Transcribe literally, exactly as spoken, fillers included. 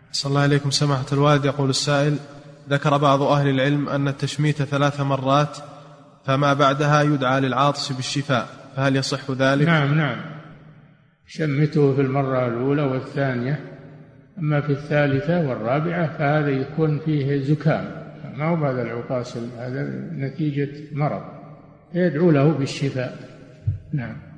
صلى الله عليكم سماحة الوالد. يقول السائل: ذكر بعض أهل العلم أن التشميت ثلاث مرات فما بعدها يدعى للعاطس بالشفاء، فهل يصح ذلك؟ نعم نعم، شمته في المرة الأولى والثانية، أما في الثالثة والرابعة فهذا يكون فيه زكام، ما هو بعد العطاس، هذا نتيجة مرض، يدعو له بالشفاء. نعم.